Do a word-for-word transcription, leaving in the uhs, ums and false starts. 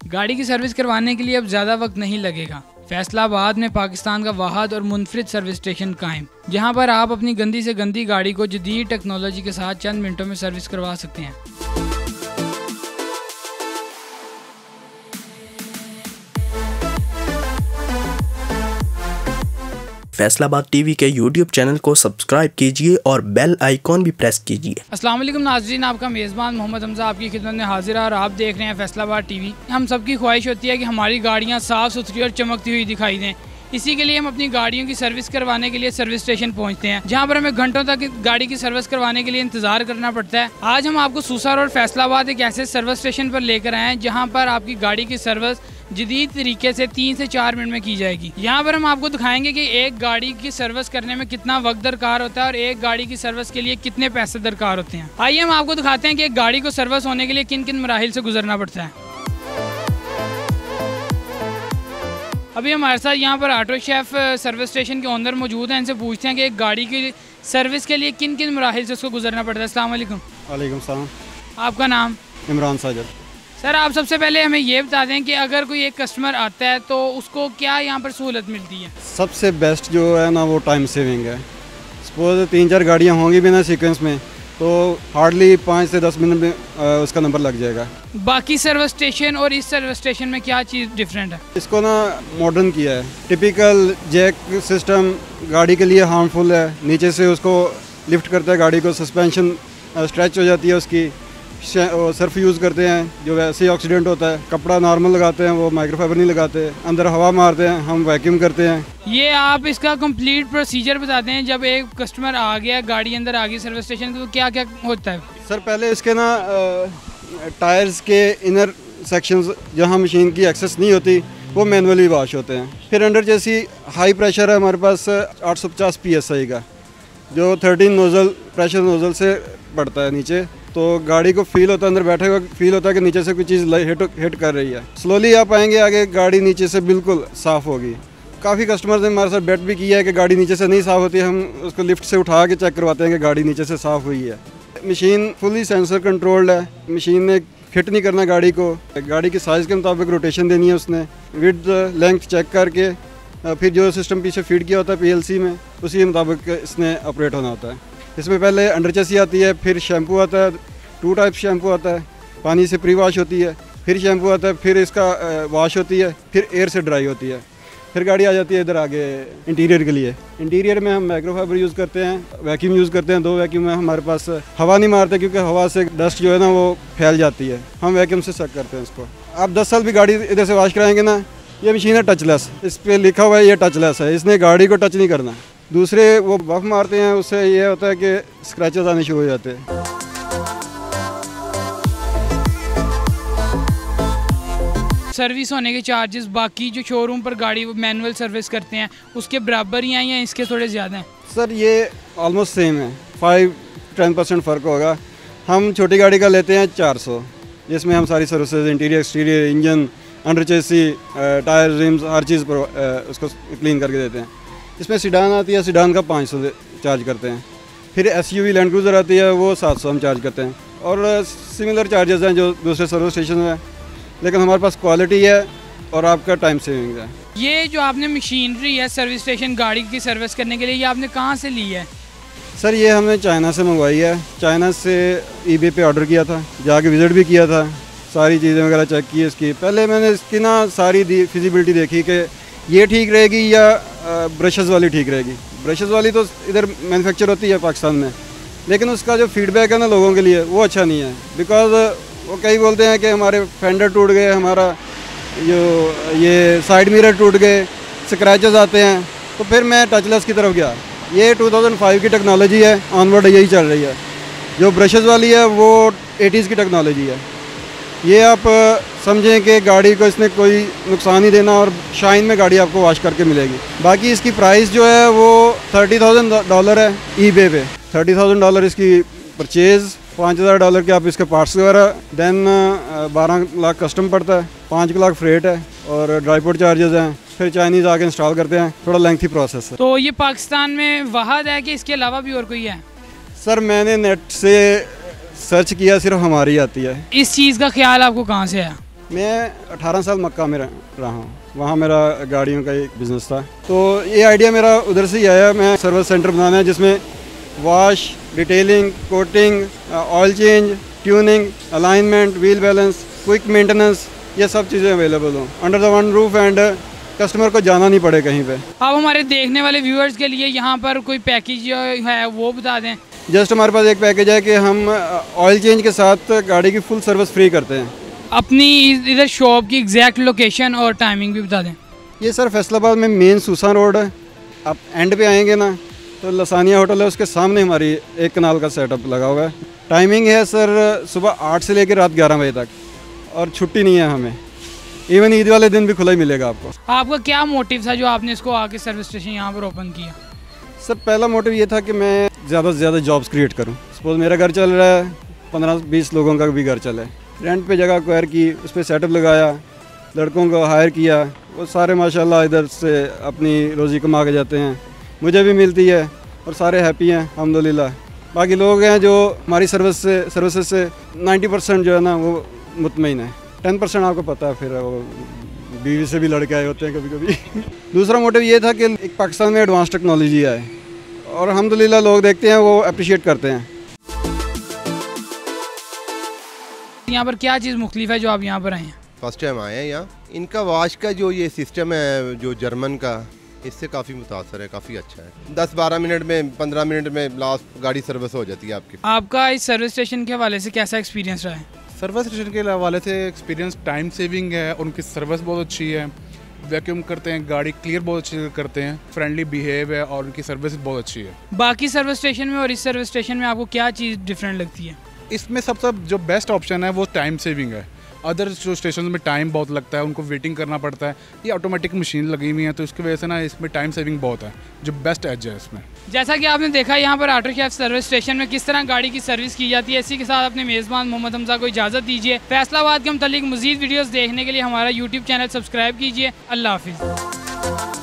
गाड़ी की सर्विस करवाने के लिए अब ज़्यादा वक्त नहीं लगेगा। फैसलाबाद में पाकिस्तान का वाहद और मुनफरिद सर्विस स्टेशन कायम, जहां पर आप अपनी गंदी से गंदी गाड़ी को जदीद टेक्नोलॉजी के साथ चंद मिनटों में सर्विस करवा सकते हैं। फैसलाबाद टीवी के यूट्यूब चैनल को सब्सक्राइब कीजिए और बेल आइकॉन भी प्रेस कीजिए। अस्सलाम वालेकुम नाज़रीन, आपका मेज़बान मोहम्मद हमजा आपकी खिदमत में हाजिर है और आप देख रहे हैं फैसलाबाद टीवी। हम सबकी ख्वाहिश होती है कि हमारी गाड़ियां साफ़ सुथरी और चमकती हुई दिखाई दें। इसी के लिए हम अपनी गाड़ियों की सर्विस करवाने के लिए सर्विस स्टेशन पहुंचते हैं, जहां पर हमें घंटों तक गाड़ी की सर्विस करवाने के लिए इंतजार करना पड़ता है। आज हम आपको सूसा रोड फैसलाबाद एक ऐसे सर्विस स्टेशन पर लेकर आए हैं जहां पर आपकी गाड़ी की सर्विस जदीद तरीके से तीन से चार मिनट में की जाएगी। यहाँ पर हम आपको दिखाएंगे कि एक गाड़ी की सर्विस करने में कितना वक्त दरकार होता है और एक गाड़ी की सर्विस के लिए कितने पैसे दरकार होते हैं। आइए हम आपको दिखाते हैं कि एक गाड़ी को सर्विस होने के लिए किन किन मराहिल से गुजरना पड़ता है। अभी हमारे साथ यहाँ पर ऑटो शेफ सर्विस स्टेशन के ओनर मौजूद हैं। इनसे पूछते हैं कि एक गाड़ी की सर्विस के लिए किन किन मराहिल से उसको गुजरना पड़ता है। अस्सलाम वालेकुम। वालेकुम सलाम। आपका नाम? इमरान साजिद। सर, आप सबसे पहले हमें ये बता दें कि अगर कोई एक कस्टमर आता है तो उसको क्या यहाँ पर सहूलत मिलती है? सबसे बेस्ट जो है ना वो टाइम सेविंग है। सपोज तीन चार गाड़ियाँ होंगी बिना सीक्वेंस में तो हार्डली पाँच से दस मिनट में आ, उसका नंबर लग जाएगा। बाकी सर्विस स्टेशन और इस सर्विस स्टेशन में क्या चीज़ डिफरेंट है? इसको ना मॉडर्न किया है। टिपिकल जैक सिस्टम गाड़ी के लिए हार्मफुल है। नीचे से उसको लिफ्ट करता है गाड़ी को, सस्पेंशन स्ट्रेच हो जाती है उसकी। सर्फ यूज़ करते हैं जो वैसे ही ऑक्सीडेंट होता है। कपड़ा नॉर्मल लगाते हैं, वो माइक्रोफाइबर नहीं लगाते। अंदर हवा मारते हैं, हम वैक्यूम करते हैं। ये आप इसका कंप्लीट प्रोसीजर बताते हैं। जब एक कस्टमर आ गया, गाड़ी अंदर आ गई सर्विस स्टेशन, तो क्या क्या होता है? सर, पहले इसके ना टायर्स के इनर सेक्शंस जहाँ मशीन की एक्सेस नहीं होती वो मैनुअली वॉश होते हैं। फिर अंडर जैसी हाई प्रेशर है हमारे पास आठ सौ पचास पी एस आई का, जो थर्टीन नोज़ल प्रेशर नोज़ल से पड़ता है नीचे। तो गाड़ी को फील होता है, अंदर बैठे हुए फील होता है कि नीचे से कोई चीज़ हिट हिट कर रही है। स्लोली आप आएंगे आगे, गाड़ी नीचे से बिल्कुल साफ़ होगी। काफ़ी कस्टमर्स ने हमारे साथ बेट भी किया है कि गाड़ी नीचे से नहीं साफ़ होती, हम उसको लिफ्ट से उठा के चेक करवाते हैं कि गाड़ी नीचे से साफ़ हुई है। मशीन फुली सेंसर कंट्रोल्ड है। मशीन ने फिट नहीं करना गाड़ी को, गाड़ी की साइज़ के मुताबिक रोटेशन देनी है उसने। विड्थ लेंथ चेक करके फिर जो सिस्टम पीछे फीड किया होता है पीएलसी में, उसी के मुताबिक इसने ऑपरेट होना होता है। इसमें पहले अंडर चेसी आती है, फिर शैम्पू आता है। टू टाइप शैम्पू आता है, पानी से प्री वॉश होती है, फिर शैम्पू आता है, फिर इसका वॉश होती है, फिर एयर से ड्राई होती है। फिर गाड़ी आ जाती है इधर आगे इंटीरियर के लिए। इंटीरियर में हम माइक्रोफाइबर यूज़ करते हैं, वैक्यूम यूज़ करते हैं। दो वैक्यूम है हमारे पास। हवा नहीं मारते क्योंकि हवा से डस्ट जो है ना वो फैल जाती है। हम वैक्यूम से सेक करते हैं इसको। आप दस साल भी गाड़ी इधर से वॉश कराएंगे ना, ये मशीन है टचलेस। इस पर लिखा हुआ है ये टचलेस है, इसने गाड़ी को टच नहीं करना। दूसरे वो बफ मारते हैं, उससे ये होता है कि स्क्रैचेस आने शुरू हो जाते हैं। सर्विस होने के चार्जेस बाकी जो शोरूम पर गाड़ी मैनुअल सर्विस करते हैं उसके बराबर ही हैं या इसके थोड़े ज़्यादा हैं? सर, ये ऑलमोस्ट सेम है। फाइव टेन परसेंट फ़र्क होगा। हम छोटी गाड़ी का लेते हैं चार सौ, जिसमें हम सारी services interior exterior engine under chassis tyre rims हर चीज़ पर उसको क्लीन करके देते हैं। इसमें सीडान आती है, सीडान का पाँच सौ चार्ज करते हैं। फिर एसयूवी लैंड क्रूज़र आती है, वो सात सौ हम चार्ज करते हैं। और सिमिलर चार्जेस हैं जो दूसरे सर्विस स्टेशन में, लेकिन हमारे पास क्वालिटी है और आपका टाइम सेविंग है। ये जो आपने मशीनरी है सर्विस स्टेशन गाड़ी की सर्विस करने के लिए, ये आपने कहाँ से ली है? सर, ये हमने चाइना से मंगवाई है। चाइना से ईबे पे ऑर्डर किया था, जाके विज़िट भी किया था, सारी चीज़ें वगैरह चेक की इसकी। पहले मैंने इसकी ना सारी फिजिबिलिटी देखी कि ये ठीक रहेगी या ब्रशेज़ वाली ठीक रहेगी। ब्रशेज़ वाली तो इधर मैन्युफैक्चर होती है पाकिस्तान में, लेकिन उसका जो फीडबैक है ना लोगों के लिए वो अच्छा नहीं है। बिकॉज वो कई बोलते हैं कि हमारे फेंडर टूट गए, हमारा जो ये साइड मिरर टूट गए, स्क्रैचेस आते हैं। तो फिर मैं टचलेस की तरफ गया। ये टू थाउज़ेंड फाइव की टेक्नोलॉजी है, ऑनवर्ड यही चल रही है। जो ब्रशेज़ वाली है वो एटीज़ की टेक्नोलॉजी है। ये आप समझें कि गाड़ी को इसने कोई नुकसान नहीं देना और शाइन में गाड़ी आपको वॉश करके मिलेगी। बाकी इसकी प्राइस जो है वो थर्टी थाउजेंड डॉलर है ईबे पे। थर्टी थाउजेंड डॉलर इसकी परचेज़, पाँच हज़ार डॉलर के आप इसके पार्ट्स वगैरह, देन बारह लाख कस्टम पड़ता है, पाँच लाख फ्रेट है और ड्राईपोर्ट चार्जेस हैं। फिर चाइनीज़ आके इंस्टॉल करते हैं, थोड़ा लेंथी प्रोसेस है। तो ये पाकिस्तान में वाहद है कि इसके अलावा भी और कोई है? सर, मैंने नेट से सर्च किया, सिर्फ हमारी आती है। इस चीज़ का ख्याल आपको कहाँ से आया? मैं अठारह साल मक्का में रहा हूँ, वहाँ मेरा गाड़ियों का एक बिज़नेस था। तो ये आइडिया मेरा उधर से ही आया, मैं सर्विस सेंटर बनाना है जिसमें wash, detailing, coating, oil change, tuning, alignment, wheel balance, quick maintenance, ये सब चीज़ें अवेलेबल हों under the one roof and customer को जाना नहीं पड़े कहीं पे। अब हमारे देखने वाले व्यूअर्स के लिए यहाँ पर कोई पैकेज है वो बता दें। जस्ट हमारे पास एक पैकेज है कि हम ऑयल चेंज के साथ गाड़ी की फुल सर्विस फ्री करते हैं। अपनी इधर शॉप की एग्जैक्ट लोकेशन और टाइमिंग भी बता दें। ये सर फैसलाबाद में मेन सूसा रोड है, आप एंड पे आएंगे ना तो लसानिया होटल है, उसके सामने हमारी एक कनाल का सेटअप लगा हुआ है। टाइमिंग है सर सुबह आठ से लेकर रात ग्यारह बजे तक, और छुट्टी नहीं है हमें, इवन ईद वाले दिन भी खुला ही मिलेगा आपको। आपका क्या मोटिव था जो आपने इसको आके सर्विस स्टेशन यहाँ पर ओपन किया? सर पहला मोटिव ये था कि मैं ज़्यादा से ज़्यादा जॉब्स क्रिएट करूँ। सपोज मेरा घर चल रहा है, पंद्रह बीस लोगों का भी घर चले, रेंट पे जगह एक्वायर की, उस पर सेटअप लगाया, लड़कों को हायर किया, वो सारे माशाल्लाह इधर से अपनी रोज़ी कमा के जाते हैं, मुझे भी मिलती है और सारे हैप्पी हैं अल्हम्दुलिल्लाह। बाकी लोग हैं जो हमारी सर्विस से सर्विसेज से नाइन्टी परसेंट जो है ना वो मुतमईन है, टेन परसेंट आपको पता है फिर वो बीवी से भी लड़के आए होते हैं कभी कभी। दूसरा मोटिव ये था कि एक पाकिस्तान में एडवांस टेक्नोलॉजी आए और अल्हम्दुलिल्लाह लोग देखते हैं, वो अप्रिशिएट करते हैं। यहाँ पर क्या चीज़ मुख्तलिफ है जो आप यहाँ पर आए हैं? फर्स्ट टाइम आए हैं यहाँ। इनका वाश का जो ये सिस्टम है जो जर्मन का, इससे काफ़ी मुतासर है, काफ़ी अच्छा है। दस बारह मिनट में, पंद्रह मिनट में लास्ट गाड़ी सर्विस हो जाती है आपकी। आपका इस सर्विस स्टेशन के हवाले से कैसा एक्सपीरियंस रहा है? सर्विस स्टेशन के हवाले से एक्सपीरियंस टाइम सेविंग है, उनकी सर्विस बहुत अच्छी है, वैक्यूम करते हैं, गाड़ी क्लियर बहुत अच्छी करते हैं, फ्रेंडली बिहेव है और उनकी सर्विस बहुत अच्छी है। बाकी सर्विस स्टेशन में और इस सर्विस स्टेशन में आपको क्या चीज़ डिफरेंट लगती है? इसमें सबसे जो बेस्ट ऑप्शन है वो टाइम सेविंग है। अदर जो स्टेशन में टाइम बहुत लगता है, उनको वेटिंग करना पड़ता है, ये ऑटोमेटिक मशीन लगी हुई है तो इसकी वजह से ना इसमें टाइम सेविंग बहुत है, जो बेस्ट एज है इसमें। जैसा कि आपने देखा यहाँ पर ऑटो शेफ सर्विस स्टेशन में किस तरह गाड़ी की सर्विस की जाती है। इसी के साथ अपने मेज़बान मोहम्मद हमजा को इजाज़त दीजिए। फैसलाबाद के मुतालिक मज़ीद वीडियोज़ देखने के लिए हमारा यूट्यूब चैनल सब्सक्राइब कीजिए। अल्लाह हाफिज़।